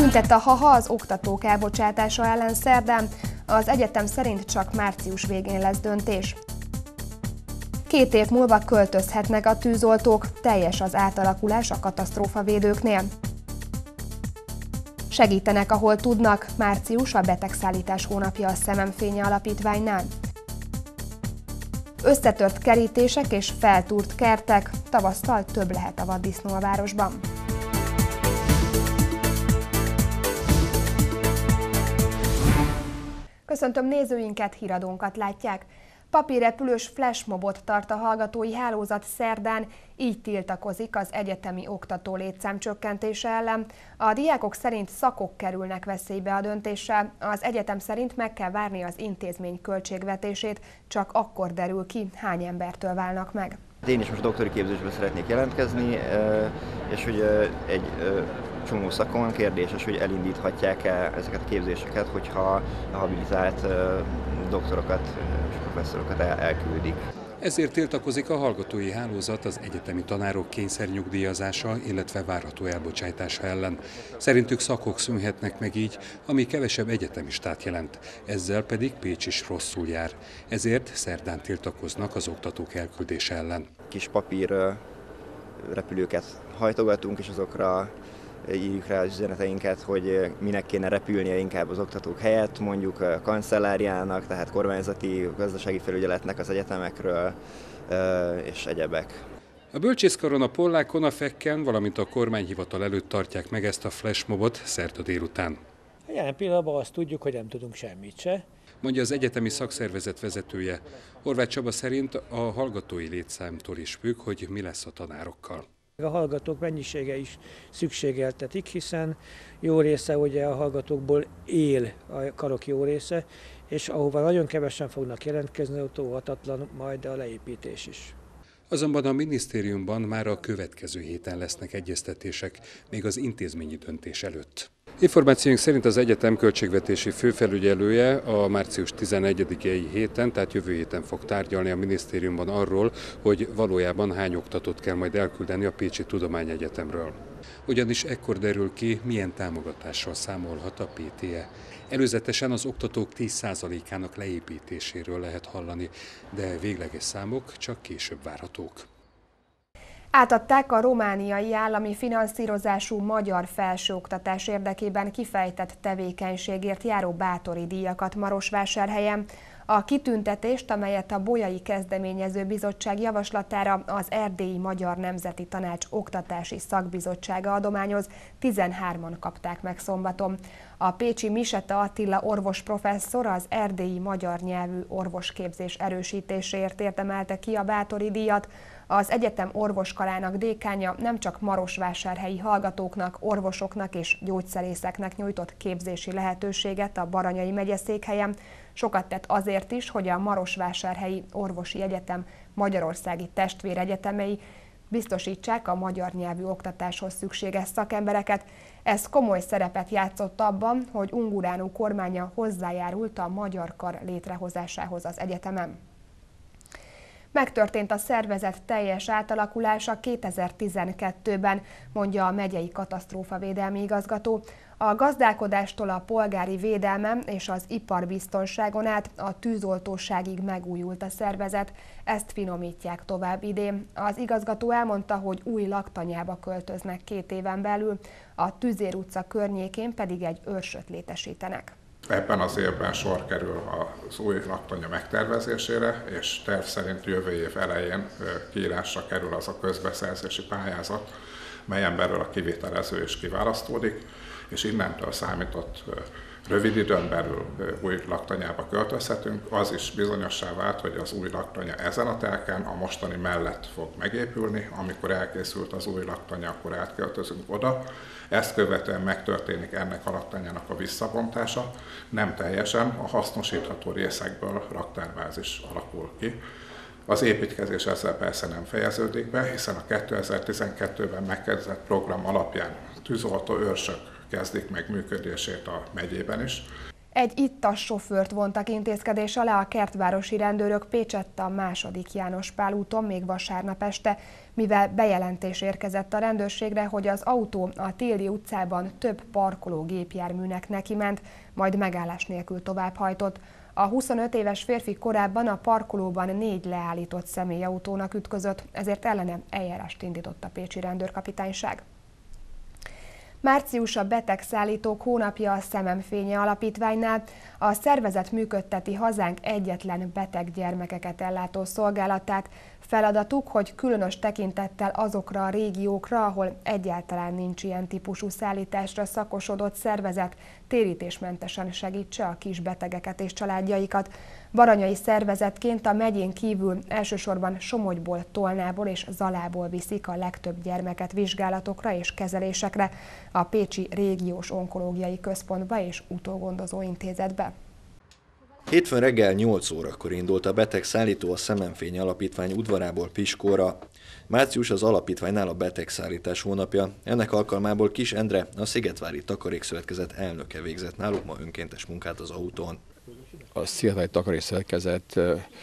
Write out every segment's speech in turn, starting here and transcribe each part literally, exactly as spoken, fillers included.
Tüntet a HaHa az oktatók elbocsátása ellen szerdán, az egyetem szerint csak március végén lesz döntés. Két év múlva költözhetnek a tűzoltók, teljes az átalakulás a katasztrófavédőknél. Segítenek, ahol tudnak, március a betegszállítás hónapja a Szememfénye Alapítványnál. Összetört kerítések és feltúrt kertek, tavasztal több lehet a vaddisznó a városban. Köszöntöm nézőinket, híradónkat látják. Papírrepülős flashmobot tart a hallgatói hálózat szerdán, így tiltakozik az egyetemi oktató létszám csökkentése ellen. A diákok szerint szakok kerülnek veszélybe a döntéssel, az egyetem szerint meg kell várni az intézmény költségvetését, csak akkor derül ki, hány embertől válnak meg. Én is most doktori képzésbe szeretnék jelentkezni, és hogy egy csomó szakon kérdéses, hogy elindíthatják-e ezeket a képzéseket, hogyha a habilitált doktorokat és professzorokat elküldik. Ezért tiltakozik a hallgatói hálózat az egyetemi tanárok kényszernyugdíjazása, illetve várható elbocsátása ellen. Szerintük szakok szűnhetnek meg így, ami kevesebb egyetemistát jelent, ezzel pedig Pécs is rosszul jár. Ezért szerdán tiltakoznak az oktatók elküldése ellen. Kis papír repülőket hajtogatunk, és azokra írjuk rá az üzeneteinket, hogy minek kéne repülnie inkább az oktatók helyett, mondjuk a kancelláriának, tehát kormányzati gazdasági felügyeletnek az egyetemekről és egyebek. A bölcsészkaron, a Pollákon, a Fekken, valamint a kormányhivatal előtt tartják meg ezt a flashmobot szerda délután. Jelen pillanatban azt tudjuk, hogy nem tudunk semmit se, mondja az egyetemi szakszervezet vezetője. Horváth Csaba szerint a hallgatói létszámtól is függ, hogy mi lesz a tanárokkal. A hallgatók mennyisége is szükségeltetik, hiszen jó része ugye a hallgatókból él, a karok jó része, és ahova nagyon kevesen fognak jelentkezni, ott óhatatlan majd a leépítés is. Azonban a minisztériumban már a következő héten lesznek egyeztetések, még az intézményi döntés előtt. Információink szerint az egyetem költségvetési főfelügyelője a március tizenegyedikei héten, tehát jövő héten fog tárgyalni a minisztériumban arról, hogy valójában hány oktatót kell majd elküldeni a Pécsi Tudományegyetemről. Ugyanis ekkor derül ki, milyen támogatással számolhat a pé té e. Előzetesen az oktatók tíz százalékának leépítéséről lehet hallani, de végleges számok csak később várhatók. Átadták a romániai állami finanszírozású magyar felsőoktatás érdekében kifejtett tevékenységért járó bátori díjakat Marosvásárhelyen. A kitüntetést, amelyet a Bolyai Kezdeményező Bizottság javaslatára az Erdélyi Magyar Nemzeti Tanács Oktatási Szakbizottsága adományoz, tizenhárman kapták meg szombaton. A pécsi Miseta Attila orvosprofesszor az erdélyi magyar nyelvű orvosképzés erősítéséért érdemelte ki a bátori díjat. Az egyetem orvoskarának dékánja nem csak marosvásárhelyi hallgatóknak, orvosoknak és gyógyszerészeknek nyújtott képzési lehetőséget a Baranyai megyeszékhelyen, sokat tett azért is, hogy a Marosvásárhelyi Orvosi Egyetem magyarországi testvéregyetemei biztosítsák a magyar nyelvű oktatáshoz szükséges szakembereket. Ez komoly szerepet játszott abban, hogy Unguránú kormánya hozzájárult a magyar kar létrehozásához az egyetemen. Megtörtént a szervezet teljes átalakulása kétezer-tizenkettőben, mondja a megyei katasztrófavédelmi igazgató. A gazdálkodástól a polgári védelmen és az iparbiztonságon át a tűzoltóságig megújult a szervezet, ezt finomítják tovább idén. Az igazgató elmondta, hogy új laktanyába költöznek két éven belül, a Tüzér utca környékén pedig egy őrsöt létesítenek. Ebben az évben sor kerül az új laktanya megtervezésére, és terv szerint jövő év elején kiírásra kerül az a közbeszerzési pályázat, melyen belül a kivitelező is kiválasztódik, és innentől számított rövid időn belül új laktanyába költözhetünk. Az is bizonyossá vált, hogy az új laktanya ezen a telken a mostani mellett fog megépülni. Amikor elkészült az új laktanya, akkor átköltözünk oda. Ezt követően megtörténik ennek a laktanyának a visszabontása. Nem teljesen, a hasznosítható részekből raktárbázis alakul ki. Az építkezés ezzel persze nem fejeződik be, hiszen a kétezer-tizenkettőben megkezdett program alapján tűzoltó őrsök kezdik meg működését a megyében is. Egy ittas sofőrt vontak intézkedés alá a kertvárosi rendőrök Pécsett a második János Pál úton még vasárnap este, mivel bejelentés érkezett a rendőrségre, hogy az autó a Tildi utcában több parkoló gépjárműnek nekiment, majd megállás nélkül továbbhajtott. A huszonöt éves férfi korábban a parkolóban négy leállított személyautónak ütközött, ezért ellene eljárást indított a pécsi rendőrkapitányság. Március a betegszállítók hónapja a Szememfénye Alapítványnál. A szervezet működteti hazánk egyetlen beteg gyermekeket ellátó szolgálatát. Feladatuk, hogy különös tekintettel azokra a régiókra, ahol egyáltalán nincs ilyen típusú szállításra szakosodott szervezet, térítésmentesen segítse a kis betegeket és családjaikat. Baranyai szervezetként a megyén kívül elsősorban Somogyból, Tolnából és Zalából viszik a legtöbb gyermeket vizsgálatokra és kezelésekre a Pécsi Régiós Onkológiai Központba és Utógondozó Intézetbe. Hétfőn reggel nyolc órakor indult a betegszállító a Szememfénye Alapítvány udvarából Piskóra. Március az alapítványnál a betegszállítás hónapja. Ennek alkalmából Kis Endre, a Szigetvári Takarékszövetkezet elnöke végzett náluk ma önkéntes munkát az autón. A Szigetvári Takarékszövetkezet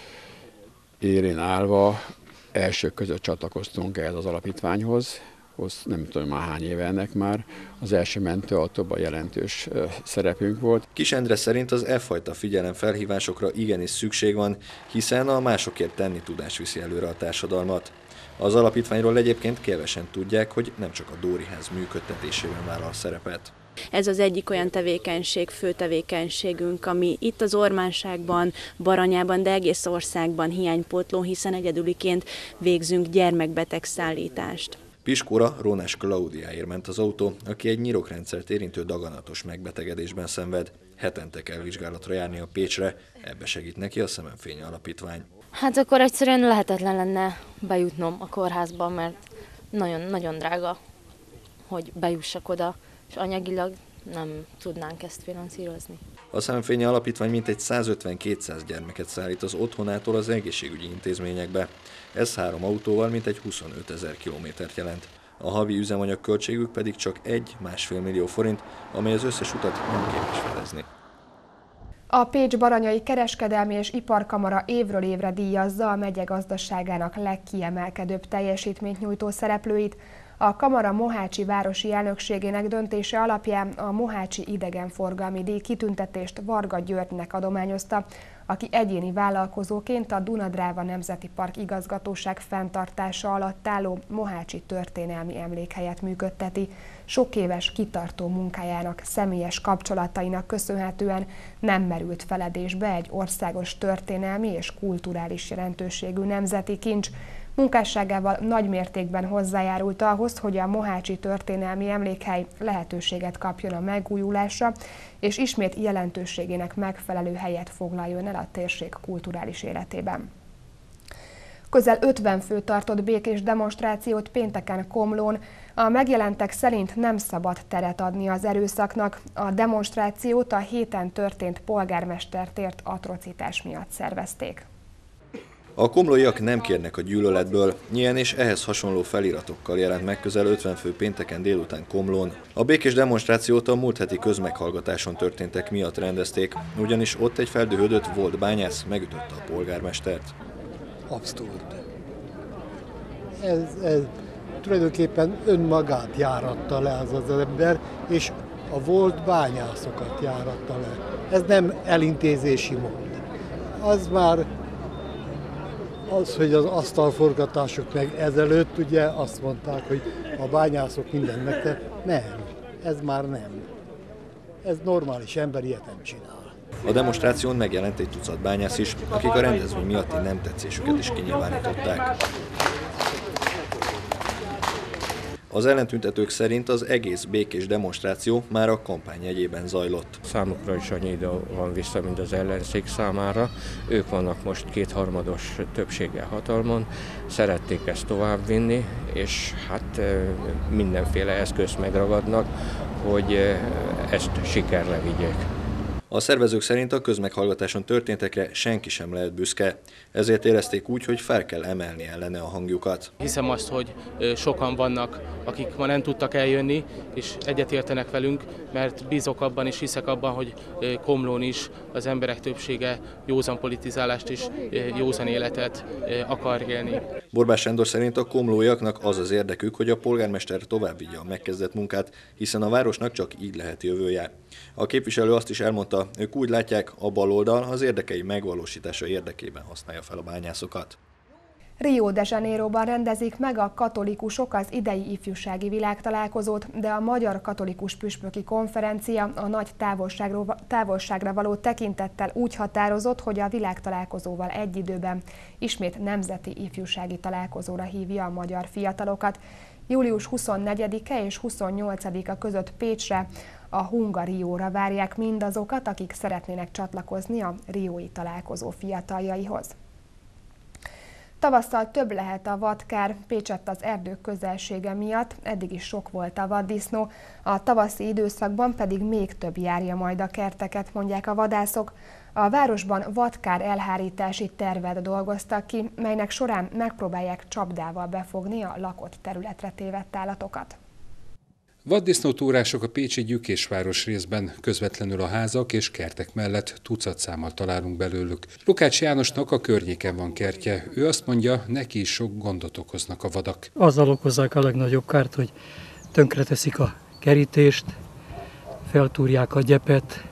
élén állva elsők között csatlakoztunk ehhez az alapítványhoz. Nem tudom már hány éve ennek már, az első mentőautóban jelentős szerepünk volt. Kis Endre szerint az e fajta figyelemfelhívásokra igenis szükség van, hiszen a másokért tenni tudás viszi előre a társadalmat. Az alapítványról egyébként kevesen tudják, hogy nem csak a Dóriház működtetésében vállal szerepet. Ez az egyik olyan tevékenység, fő tevékenységünk, ami itt az Ormánságban, Baranyában, de egész országban hiánypótló, hiszen egyedüliként végzünk gyermekbetegszállítást. Piskóra Rónás Klaudiáért ment az autó, aki egy nyirokrendszert érintő daganatos megbetegedésben szenved. Hetente kell vizsgálatra járni a Pécsre, ebbe segít neki a Szememfénye Alapítvány. Hát akkor egyszerűen lehetetlen lenne bejutnom a kórházba, mert nagyon-nagyon drága, hogy bejussak oda, és anyagilag nem tudnánk ezt finanszírozni. A Szememfénye Alapítvány mintegy százötven-kétszáz gyermeket szállít az otthonától az egészségügyi intézményekbe. Ez három autóval mintegy huszonötezer kilométert jelent. A havi üzemanyag költségük pedig csak egy-másfél millió forint, amely az összes utat nem képes fedezni. A Pécs-Baranyai Kereskedelmi és Iparkamara évről évre díjazza a megye gazdaságának legkiemelkedőbb teljesítményt nyújtó szereplőit. A kamara mohácsi városi elnökségének döntése alapján a mohácsi idegenforgalmi díj kitüntetést Varga Györgynek adományozta, aki egyéni vállalkozóként a Duna-Dráva Nemzeti Park igazgatóság fenntartása alatt álló mohácsi történelmi emlékhelyet működteti. Sok éves kitartó munkájának, személyes kapcsolatainak köszönhetően nem merült feledésbe egy országos történelmi és kulturális jelentőségű nemzeti kincs. Munkásságával nagy mértékben hozzájárult ahhoz, hogy a mohácsi történelmi emlékhely lehetőséget kapjon a megújulásra, és ismét jelentőségének megfelelő helyet foglaljon el a térség kulturális életében. Közel ötven fő tartott békés demonstrációt pénteken Komlón. A megjelentek szerint nem szabad teret adni az erőszaknak. A demonstrációt a héten történt polgármestertért atrocitás miatt szervezték. A komlóiak nem kérnek a gyűlöletből, ilyen és ehhez hasonló feliratokkal jelent meg közel ötven fő pénteken délután Komlón. A békés demonstrációt a múlt heti közmeghallgatáson történtek miatt rendezték, ugyanis ott egy feldühödött volt bányász megütötte a polgármestert. Abszurd. Ez, ez tulajdonképpen önmagát járatta le az az ember, és a volt bányászokat járatta le. Ez nem elintézési mód. Az már az, hogy az asztalforgatások meg ezelőtt ugye azt mondták, hogy a bányászok mindent megtett. Nem, ez már nem. Ez normális ember ilyet nem csinál. A demonstráción megjelent egy tucat bányász is, akik a rendezvény miatti nem tetszésüket is kinyilvánították. Az ellentüntetők szerint az egész békés demonstráció már a kampány jegyében zajlott. Számukra is annyi idő van vissza, mint az ellenzék számára. Ők vannak most kétharmados többséggel hatalmon, szerették ezt továbbvinni, és hát mindenféle eszközt megragadnak, hogy ezt sikerre vigyék. A szervezők szerint a közmeghallgatáson történtekre senki sem lehet büszke, ezért érezték úgy, hogy fel kell emelni ellene a hangjukat. Hiszem azt, hogy sokan vannak, akik ma nem tudtak eljönni, és egyetértenek velünk, mert bízok abban és hiszek abban, hogy Komlón is az emberek többsége józan politizálást és józan életet akar élni. Borbás Sándor szerint a komlóiaknak az az érdekük, hogy a polgármester tovább vigye a megkezdett munkát, hiszen a városnak csak így lehet jövője. A képviselő azt is elmondta, ők úgy látják, a baloldal az érdekei megvalósítása érdekében használja fel a bányászokat. Rio de Janeiroban rendezik meg a katolikusok az idei ifjúsági világtalálkozót, de a Magyar Katolikus Püspöki Konferencia a nagy távolságra való tekintettel úgy határozott, hogy a világtalálkozóval egy időben ismét nemzeti ifjúsági találkozóra hívja a magyar fiatalokat. július huszonnegyedike és huszonnyolcadika között Pécsre, a Hungarióra várják mindazokat, akik szeretnének csatlakozni a riói találkozó fiataljaihoz. Tavasszal több lehet a vadkár, Pécsett az erdők közelsége miatt, eddig is sok volt a vaddisznó, a tavaszi időszakban pedig még több járja majd a kerteket, mondják a vadászok. A városban vadkár elhárítási tervet dolgoztak ki, melynek során megpróbálják csapdával befogni a lakott területre tévedt állatokat. Vaddisznótúrások a pécsi Gyükésváros részben, közvetlenül a házak és kertek mellett tucatszámmal találunk belőlük. Lukács Jánosnak a környéken van kertje. Ő azt mondja, neki is sok gondot okoznak a vadak. Azzal okozzák a legnagyobb kárt, hogy tönkreteszik a kerítést, feltúrják a gyepet,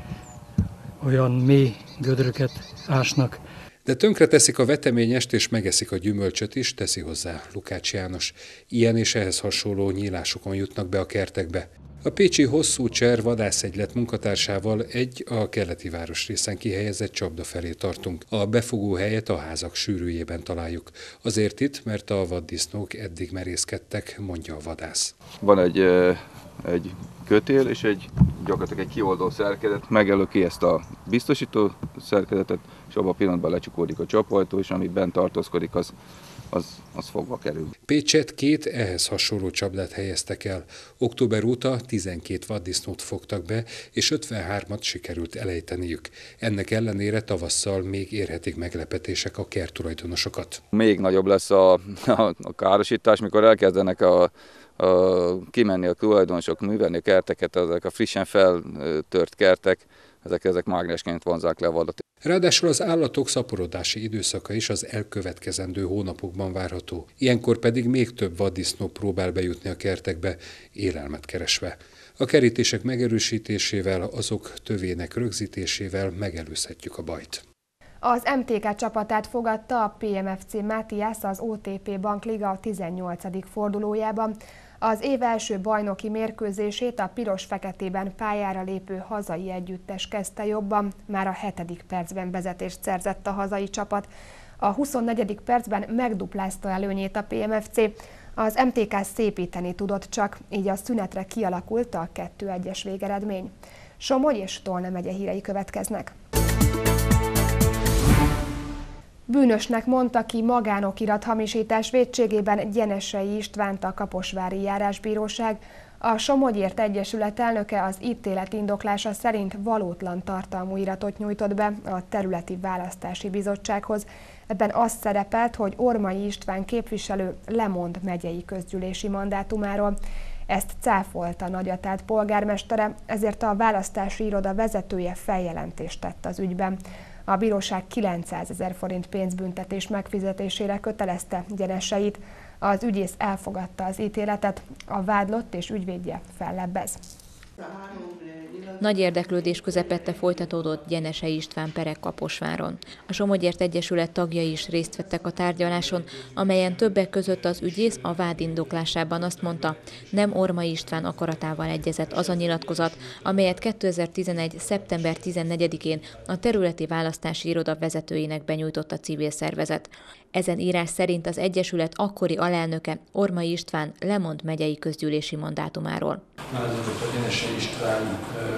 olyan mély gödröket ásnak. De tönkreteszik a veteményest és megeszik a gyümölcsöt is, teszi hozzá Lukács János. Ilyen és ehhez hasonló nyílásokon jutnak be a kertekbe. A pécsi Hosszú Cser vadászegylet munkatársával egy a keleti városrészen kihelyezett csapda felé tartunk. A befogó helyet a házak sűrűjében találjuk. Azért itt, mert a vaddisznók eddig merészkedtek, mondja a vadász. Van egy, egy kötél és egy gyakorlatilag egy kioldó szerkezet, megelöki ezt a biztosító szerkezetet, és abban a pillanatban lecsukódik a csapajtó, és ami bent tartózkodik, az, az, az fogva kerül. Pécsett két ehhez hasonló csapdát helyeztek el. Október óta tizenkét vaddisznót fogtak be, és ötvenhármat sikerült elejteniük. Ennek ellenére tavasszal még érhetik meglepetések a kerttulajdonosokat. Még nagyobb lesz a, a, a károsítás, mikor elkezdenek a A, kimenni a tulajdonosok, művelni a kerteket, ezek a frissen feltört kertek, ezek, ezek mágnesként vonzák le a vadat. Ráadásul az állatok szaporodási időszaka is az elkövetkezendő hónapokban várható. Ilyenkor pedig még több vaddisznó próbál bejutni a kertekbe, élelmet keresve. A kerítések megerősítésével, azok tövének rögzítésével megelőzhetjük a bajt. Az em té ká csapatát fogadta a pé em ef cé Matthias az o té pé Bankliga tizennyolcadik fordulójában. Az év első bajnoki mérkőzését a piros-feketében pályára lépő hazai együttes kezdte jobban, már a hetedik percben vezetést szerzett a hazai csapat. A huszonnegyedik percben megduplázta előnyét a pé em ef cé. Az em té ká szépíteni tudott csak, így a szünetre kialakult a kettő egyes végeredmény. Somogy és Tolna megye hírei következnek. Bűnösnek mondta ki magánokirat hamisítás vétségében Gyenesei Istvánt a Kaposvári Járásbíróság. A Somogyért Egyesület elnöke az ítélet indoklása szerint valótlan tartalmú iratot nyújtott be a Területi Választási Bizottsághoz. Ebben az szerepelt, hogy Ormai István képviselő lemond megyei közgyűlési mandátumáról. Ezt cáfolta Nagyatád polgármestere, ezért a választási iroda vezetője feljelentést tett az ügyben. A bíróság kilencszázezer forint pénzbüntetés megfizetésére kötelezte Gyeneseit. Az ügyész elfogadta az ítéletet, a vádlott és ügyvédje fellebbez. Nagy érdeklődés közepette folytatódott Gyenesei István perek Kaposváron. A Somogyért Egyesület tagjai is részt vettek a tárgyaláson, amelyen többek között az ügyész a vád indoklásában azt mondta, nem Ormai István akaratával egyezett az a nyilatkozat, amelyet kétezer-tizenegy. szeptember tizennegyedikén a Területi Választási Iroda vezetőjének benyújtott a civil szervezet. Ezen írás szerint az Egyesület akkori alelnöke Ormai István lemond megyei közgyűlési mandátumáról. A Gyenesei István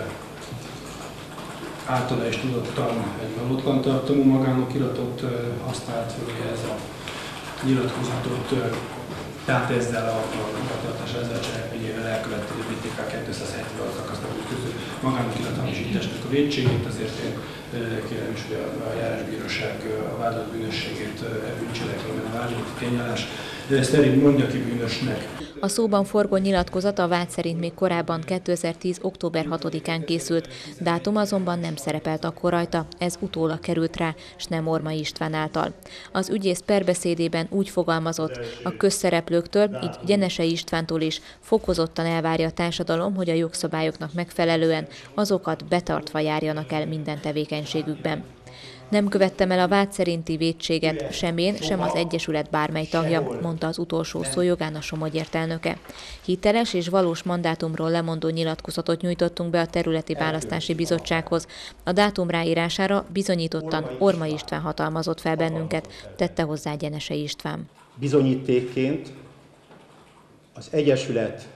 általa is tudottan egy valótlan tartalmú magánokiratot használt, hogy ez a nyilatkozatot Tehát ezzel a magatartás, ezzel a cselekményével elkövetett bé té ká kétszázhetvenhat szakasznak ütköző magánokilatamisításnak a vétségét, azért én kérem is, hogy a járásbíróság a vádolt bűnösségét bűncselekményben a vádolati tényállás szerint mondja ki bűnösnek. A szóban forgó nyilatkozat a vád szerint még korábban kétezer-tíz. október hatodikán készült, dátum azonban nem szerepelt akkor rajta, ez utólag került rá, s nem Ormai István által. Az ügyész perbeszédében úgy fogalmazott, a közszereplőktől, így Gyenesei Istvántól is fokozottan elvárja a társadalom, hogy a jogszabályoknak megfelelően azokat betartva járjanak el minden tevékenységükben. Nem követtem el a vád szerinti vétséget, sem én, sem az Egyesület bármely tagja, mondta az utolsó szó jogán a Somogyért elnöke. Hiteles és valós mandátumról lemondó nyilatkozatot nyújtottunk be a Területi Választási Bizottsághoz. A dátum ráírására bizonyítottan Ormai István hatalmazott fel bennünket, tette hozzá Gyenesei István. Bizonyítékként az Egyesület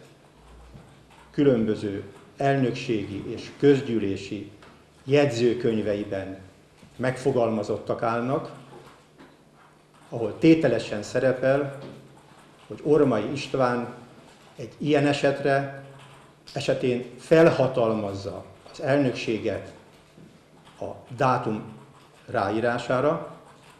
különböző elnökségi és közgyűlési jegyzőkönyveiben megfogalmazottak állnak, ahol tételesen szerepel, hogy Ormai István egy ilyen esetre esetén felhatalmazza az elnökséget a dátum ráírására,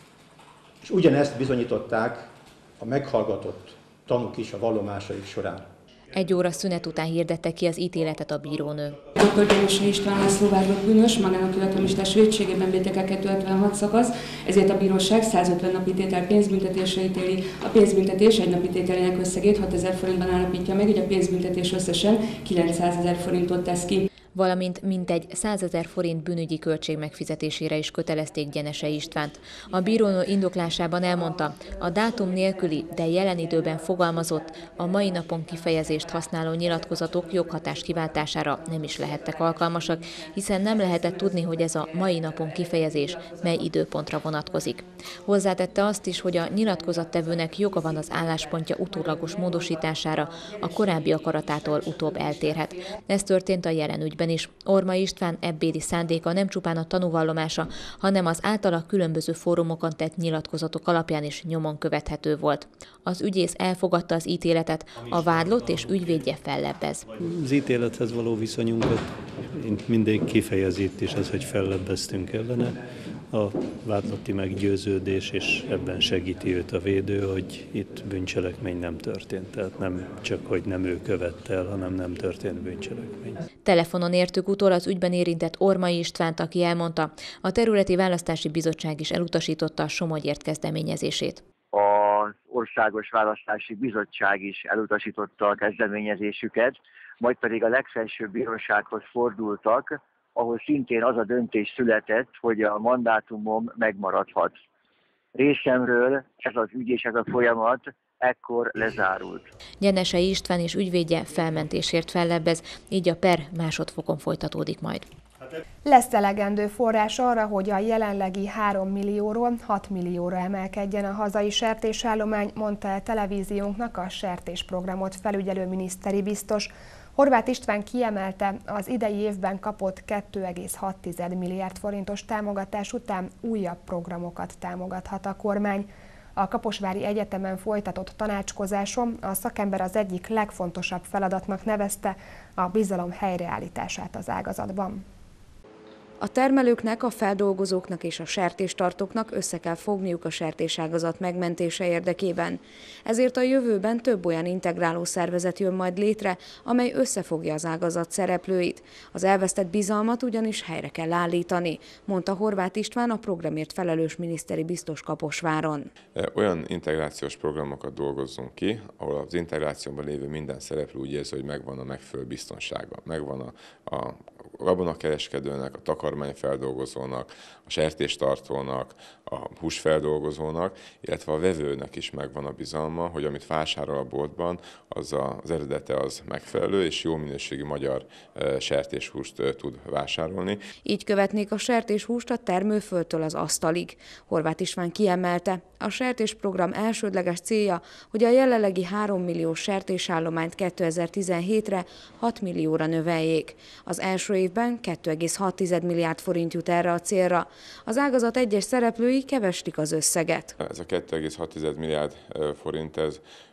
és ugyanezt bizonyították a meghallgatott tanúk is a vallomásaik során. Egy óra szünet után hirdette ki az ítéletet a bírónő. doktor Gyenesei István László vádlott bűnös, magánokilatamisítás vétségében bé té ká kétszázhetvenhat szakasz, ezért a bíróság százötven napi tétel pénzbüntetésre ítéli. A pénzbüntetés egy napi tételének összegét hatezer forintban állapítja meg, így a pénzbüntetés összesen kilencszázezer forintot tesz ki. Valamint mintegy százezer forint bűnügyi költség megfizetésére is kötelezték Gyenesei Istvánt. A bírónő indoklásában elmondta, a dátum nélküli, de jelen időben fogalmazott, a mai napon kifejezést használó nyilatkozatok joghatás kiváltására nem is lehettek alkalmasak, hiszen nem lehetett tudni, hogy ez a mai napon kifejezés mely időpontra vonatkozik. Hozzátette azt is, hogy a nyilatkozattevőnek joga van az álláspontja utólagos módosítására, a korábbi akaratától utóbb eltérhet. Ez történt a jelen ügyben is. Ormai István ebbéli szándéka nem csupán a tanúvallomása, hanem az általa különböző fórumokon tett nyilatkozatok alapján is nyomon követhető volt. Az ügyész elfogadta az ítéletet, a vádlott és ügyvédje fellebbez. Az ítélethez való viszonyunkat mindig kifejezi itt is az, hogy fellebbeztünk ellene. A vádlotti meggyőződés, és ebben segíti őt a védő, hogy itt bűncselekmény nem történt. Tehát nem csak, hogy nem ő követte el, hanem nem történt bűncselekmény. Telefonon értük utol az ügyben érintett Ormai Istvánt, aki elmondta, a Területi Választási Bizottság is elutasította a Somogyért kezdeményezését. Az Országos Választási Bizottság is elutasította a kezdeményezésüket, majd pedig a legfelsőbb bírósághoz fordultak, ahol szintén az a döntés született, hogy a mandátumom megmaradhat. Részemről ez az ügy és ez a folyamat ekkor lezárult. Gyenesei István és ügyvédje felmentésért fellebbez, így a per másodfokon folytatódik majd. Lesz elegendő forrás arra, hogy a jelenlegi három millióról hat millióra emelkedjen a hazai sertésállomány, mondta el televíziónknak a sertésprogramot felügyelő miniszteri biztos. Horváth István kiemelte, az idei évben kapott két egész hat milliárd forintos támogatás után újabb programokat támogathat a kormány. A Kaposvári Egyetemen folytatott tanácskozáson a szakember az egyik legfontosabb feladatnak nevezte a bizalom helyreállítását az ágazatban. A termelőknek, a feldolgozóknak és a sertéstartóknak össze kell fogniuk a sertéságazat megmentése érdekében. Ezért a jövőben több olyan integráló szervezet jön majd létre, amely összefogja az ágazat szereplőit. Az elvesztett bizalmat ugyanis helyre kell állítani, mondta Horváth István, a programért felelős miniszteri biztos Kaposváron. Olyan integrációs programokat dolgozzunk ki, ahol az integrációban lévő minden szereplő úgy érzi, hogy megvan a megfelelő biztonsága, megvan a, a gabonakereskedőnek, a takarmányfeldolgozónak, a sertéstartónak, a húsfeldolgozónak, illetve a vevőnek is megvan a bizalma, hogy amit vásárol a boltban, az az eredete az megfelelő, és jó minőségű magyar sertéshúst tud vásárolni. Így követnék a sertéshúst a termőföldtől az asztalig. Horváth István kiemelte, a sertésprogram elsődleges célja, hogy a jelenlegi három milliós sertésállományt kétezer-tizenhétre hat millióra növeljék. Az első évben két egész hat milliárd forint jut erre a célra. Az ágazat egyes szereplői keveslik az összeget. Ez a két egész hat milliárd forint ez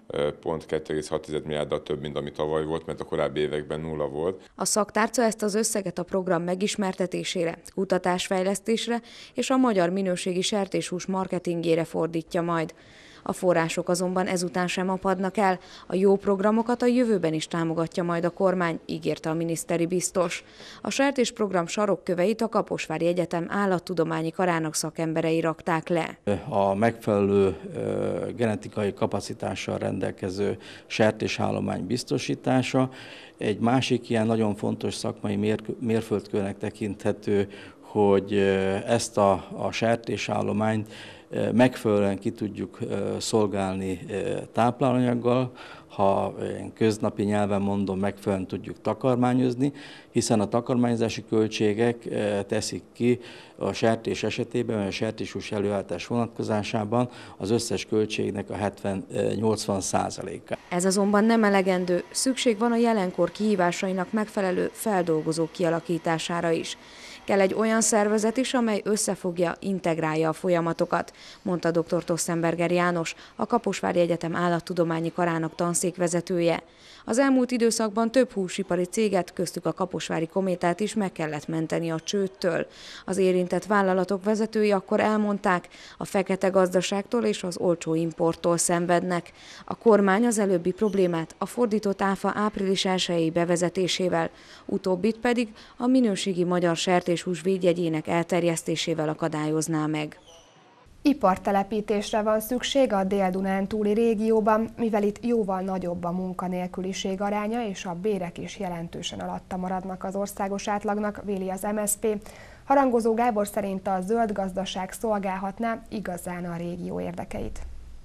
pont kettő egész hat milliárddal több, mint ami tavaly volt, mert a korábbi években nulla volt. A szaktárca ezt az összeget a program megismertetésére, kutatásfejlesztésre és a magyar minőségi sertéshús marketingére fordítja majd. A források azonban ezután sem apadnak el, a jó programokat a jövőben is támogatja majd a kormány, ígérte a miniszteri biztos. A sertésprogram sarokköveit a Kaposvári Egyetem állattudományi karának szakemberei rakták le. A megfelelő genetikai kapacitással rendelkező sertésállomány biztosítása egy másik ilyen nagyon fontos szakmai mérföldkőnek tekinthető, hogy ezt a, a sertésállományt megfelelően ki tudjuk szolgálni táplálóanyaggal, ha köznapi nyelven mondom, megfelelően tudjuk takarmányozni, hiszen a takarmányozási költségek teszik ki a sertés esetében, vagy a sertéshús előállítás vonatkozásában az összes költségnek a hetven-nyolcvan százalékát. Ez azonban nem elegendő, szükség van a jelenkor kihívásainak megfelelő feldolgozók kialakítására is. Kell egy olyan szervezet is, amely összefogja, integrálja a folyamatokat, mondta dr. Tossenberger János, a Kaposvári Egyetem állattudományi karának tanszékvezetője. Az elmúlt időszakban több húsipari céget, köztük a Kaposvári Kométát is meg kellett menteni a csődtől. Az érintett vállalatok vezetői akkor elmondták, a fekete gazdaságtól és az olcsó importtól szenvednek. A kormány az előbbi problémát a fordított áfa április elsejei bevezetésével, utóbbit pedig a minőségi magyar sertéshús védjegyének elterjesztésével akadályozná meg. Ipartelepítésre van szükség a Dél-Dunántúli régióban, mivel itt jóval nagyobb a munkanélküliség aránya, és a bérek is jelentősen alatta maradnak az országos átlagnak, véli az em es zé pé. Harangozó Gábor szerint a zöld gazdaság szolgálhatná igazán a régió érdekeit.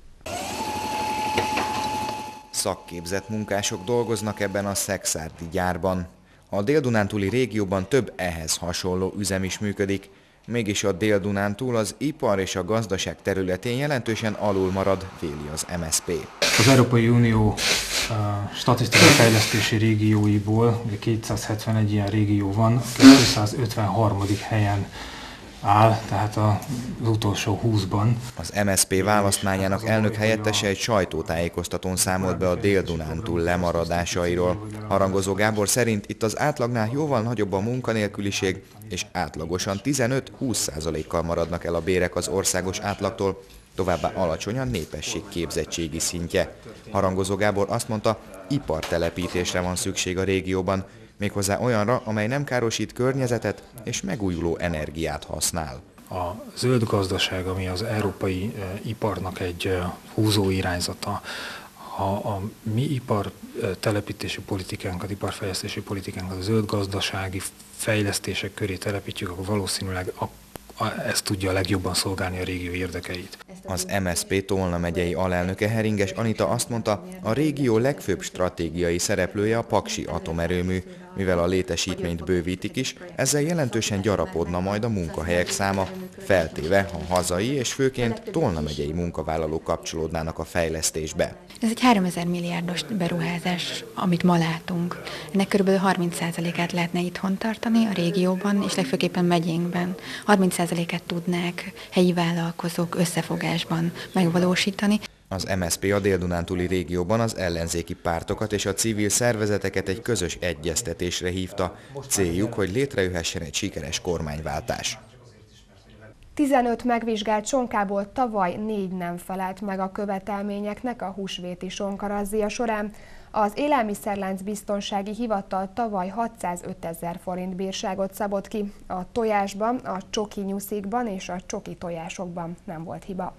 Szakképzett munkások dolgoznak ebben a szekszárdi gyárban. A Dél-Dunántúli régióban több ehhez hasonló üzem is működik, mégis a Dél-Dunántúl az ipar és a gazdaság területén jelentősen alul marad, véli az em es zé pé. Az Európai Unió uh, statisztikai fejlesztési régióiból kétszázhetvenegy ilyen régió van, kétszázötvenharmadik helyen áll, tehát az utolsó húszban. Az em es zé pé választmányának elnök helyettese egy sajtótájékoztatón számolt be a Dél-Dunántúl lemaradásairól. Harangozó Gábor szerint itt az átlagnál jóval nagyobb a munkanélküliség, és átlagosan tizenöt-húsz százalékkal maradnak el a bérek az országos átlagtól, továbbá alacsony a népesség képzettségi szintje. Harangozó Gábor azt mondta, ipartelepítésre van szükség a régióban, méghozzá olyanra, amely nem károsít környezetet és megújuló energiát használ. A zöld gazdaság, ami az európai e, iparnak egy e, húzó irányzata, ha a mi ipartelepítési politikánkat, iparfejlesztési politikánkat a zöld gazdasági fejlesztések köré telepítjük, akkor valószínűleg a ez tudja a legjobban szolgálni a régió érdekeit. Az em es zé pé Tolna megyei alelnöke Heringes Anita azt mondta, a régió legfőbb stratégiai szereplője a paksi atomerőmű, mivel a létesítményt bővítik is, ezzel jelentősen gyarapodna majd a munkahelyek száma, feltéve, ha hazai és főként Tolna megyei munkavállalók kapcsolódnának a fejlesztésbe. Ez egy háromezer milliárdos beruházás, amit ma látunk. Ennek kb. harminc százalékát lehetne itthon tartani a régióban, és legfőképpen megyénkben. harminc százalékát tudnák helyi vállalkozók összefogásban megvalósítani. Az em es zé pé a Dél-Dunántúli régióban az ellenzéki pártokat és a civil szervezeteket egy közös egyeztetésre hívta. Céljuk, hogy létrejöhessen egy sikeres kormányváltás. tizenöt megvizsgált sonkából tavaly négy nem felelt meg a követelményeknek a húsvéti sonkarazzia során. Az Élelmiszerlánc Biztonsági Hivatal tavaly hatszázötezer forint bírságot szabott ki. A tojásban, a csoki nyuszikban és a csoki tojásokban nem volt hiba.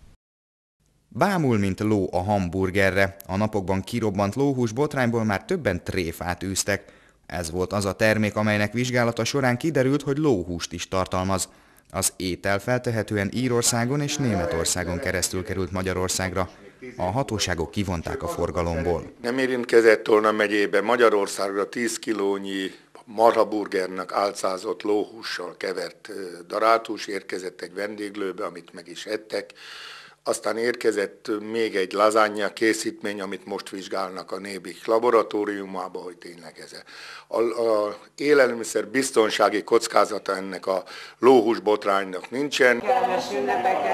Bámul, mint ló a hamburgerre. A napokban kirobbant lóhús botrányból már többen tréfát űztek. Ez volt az a termék, amelynek vizsgálata során kiderült, hogy lóhúst is tartalmaz. Az étel feltehetően Írországon és Németországon keresztül került Magyarországra. A hatóságok kivonták a forgalomból. Nem érintkezett Tolna megyébe Magyarországra tíz kilónyi marhaburgernek álcázott lóhússal kevert darálthús érkezett egy vendéglőbe, amit meg is ettek. Aztán érkezett még egy lazánja készítmény, amit most vizsgálnak a Nébik laboratóriumába, hogy tényleg ez a, a élelmiszer biztonsági kockázata ennek a lóhús botránynak nincsen.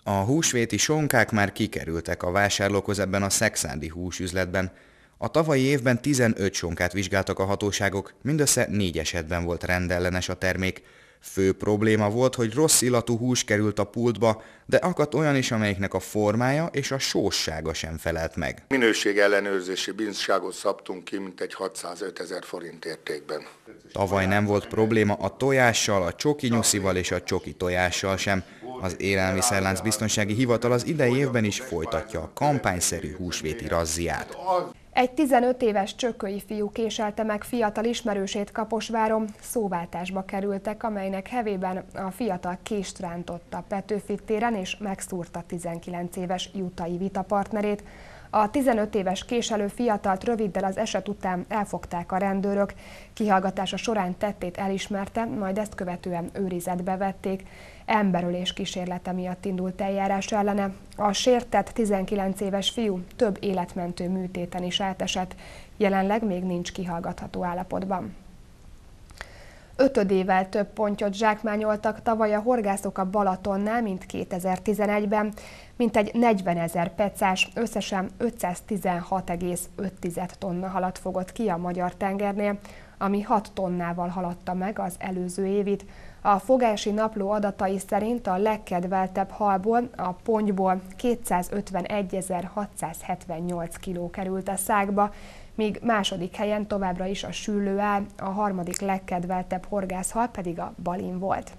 A húsvéti sonkák már kikerültek a vásárlókhoz ebben a szekszárdi húsüzletben. A tavalyi évben tizenöt sonkát vizsgáltak a hatóságok, mindössze négy esetben volt rendellenes a termék. Fő probléma volt, hogy rossz illatú hús került a pultba, de akadt olyan is, amelyiknek a formája és a sóssága sem felelt meg. Minőségellenőrzési bíróságot szabtunk ki mintegy hatszázötezer forint értékben. Tavaly nem volt probléma a tojással, a csoki nyuszival és a csoki tojással sem. Az Élelmiszerlánc Biztonsági Hivatal az idei évben is folytatja a kampányszerű húsvéti razziát. Egy tizenöt éves csökkői fiú késelte meg fiatal ismerősét Kaposváron, szóváltásba kerültek, amelynek hevében a fiatal kést rántott a Petőfi téren és megszúrta tizenkilenc éves jutai vitapartnerét. A tizenöt éves késelő fiatalt röviddel az eset után elfogták a rendőrök, kihallgatása során tettét elismerte, majd ezt követően őrizetbe vették. Emberölés kísérlete miatt indult eljárás ellene. A sértett tizenkilenc éves fiú több életmentő műtéten is átesett, jelenleg még nincs kihallgatható állapotban. Ötödével több pontyot zsákmányoltak tavaly a horgászok a Balatonnál, mint kétezer-tizenegyben. Mintegy negyvenezer pecás, összesen ötszáztizenhat egész öt tonna halat fogott ki a magyar tengernél, ami hat tonnával haladta meg az előző évit. A fogási napló adatai szerint a legkedveltebb halból, a pontyból kétszázötvenegyezer-hatszázhetvennyolc kiló került a szákba, míg második helyen továbbra is a süllő áll, a harmadik legkedveltebb horgászhal pedig a balin volt.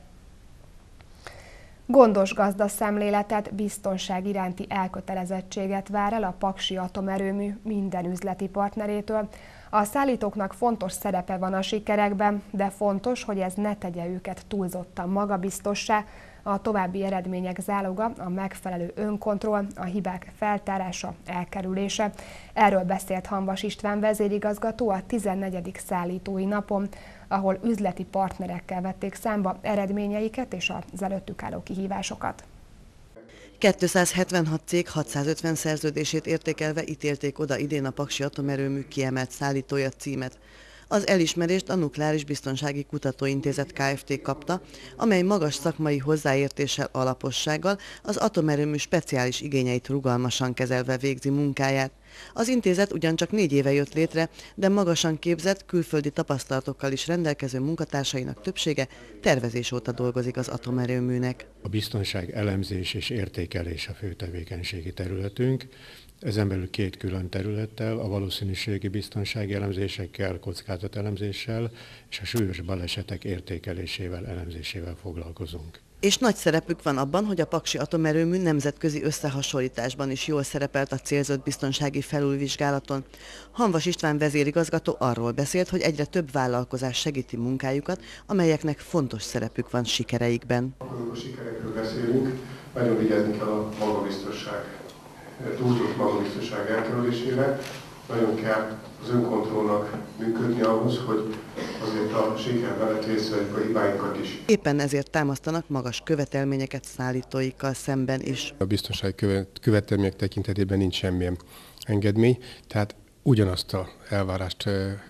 Gondos gazdaszemléletet, biztonság iránti elkötelezettséget vár el a Paksi Atomerőmű minden üzleti partnerétől. A szállítóknak fontos szerepe van a sikerekben, de fontos, hogy ez ne tegye őket túlzottan magabiztossá. A további eredmények záloga a megfelelő önkontroll, a hibák feltárása, elkerülése. Erről beszélt Hamvas István vezérigazgató a tizennegyedik szállítói napon, ahol üzleti partnerekkel vették számba eredményeiket és az előttük álló kihívásokat. kétszázhetvenhat cég hatszázötven szerződését értékelve ítélték oda idén a Paksi Atomerőmű kiemelt szállítója címet. Az elismerést a Nukleáris Biztonsági Kutatóintézet Kft. Kapta, amely magas szakmai hozzáértéssel, alapossággal az atomerőmű speciális igényeit rugalmasan kezelve végzi munkáját. Az intézet ugyancsak négy éve jött létre, de magasan képzett, külföldi tapasztalatokkal is rendelkező munkatársainak többsége tervezés óta dolgozik az atomerőműnek. A biztonság elemzés és értékelés a fő tevékenységi területünk. Ezen belül két külön területtel, a valószínűségi biztonsági elemzésekkel, kockázatelemzéssel és a súlyos balesetek értékelésével, elemzésével foglalkozunk. És nagy szerepük van abban, hogy a Paksi Atomerőmű nemzetközi összehasonlításban is jól szerepelt a célzott biztonsági felülvizsgálaton. Hamvas István vezérigazgató arról beszélt, hogy egyre több vállalkozás segíti munkájukat, amelyeknek fontos szerepük van sikereikben. Amikor a sikerekről beszélünk, nagyon vigyázni kell a magabiztosság, túlzott magabiztosság elkerülésére. Nagyon kell az önkontrollnak működni ahhoz, hogy azért a siker mellett észreveljük a hibáinkat is. Éppen ezért támasztanak magas követelményeket szállítóikkal szemben is. A biztonsági követelmények tekintetében nincs semmilyen engedmény, tehát ugyanazt az elvárást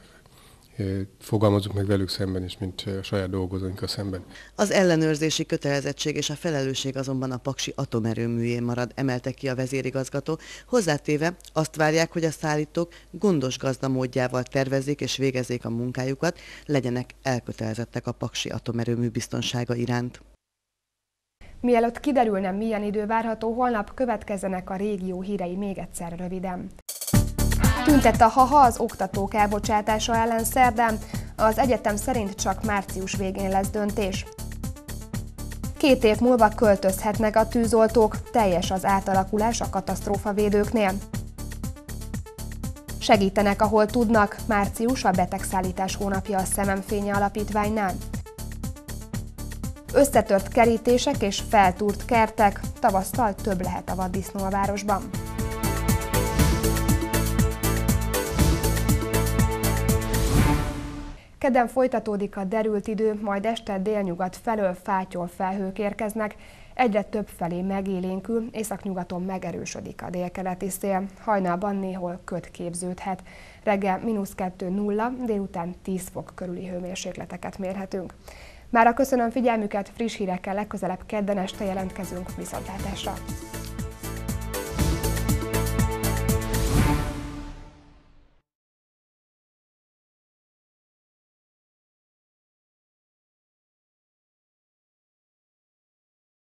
fogalmazunk meg velük szemben is, mint a saját dolgozóinkkal szemben. Az ellenőrzési kötelezettség és a felelősség azonban a Paksi Atomerőműjén marad, emelte ki a vezérigazgató. Hozzátéve azt várják, hogy a szállítók gondos gazdamódjával tervezzék és végezzék a munkájukat, legyenek elkötelezettek a Paksi Atomerőmű biztonsága iránt. Mielőtt kiderülne, milyen idő várható, holnap következzenek a régió hírei még egyszer röviden. Tüntet a HaHa az oktatók elbocsátása ellen szerdán, az egyetem szerint csak március végén lesz döntés. Két év múlva költözhetnek a tűzoltók, teljes az átalakulás a katasztrófavédőknél. Segítenek, ahol tudnak, március a betegszállítás hónapja a Szememfénye Alapítványnál. Összetört kerítések és feltúrt kertek, tavasszal több lehet a vaddisznó a városban. Kedden folytatódik a derült idő, majd este délnyugat felől fátyol felhők érkeznek, egyre több felé megélénkül, északnyugaton megerősödik a délkeleti szél, hajnalban néhol köd képződhet. Reggel mínusz kettő nulla, délután tíz fok körüli hőmérsékleteket mérhetünk. Mára köszönöm figyelmüket, friss hírekkel legközelebb kedden este jelentkezünk, viszontlátásra!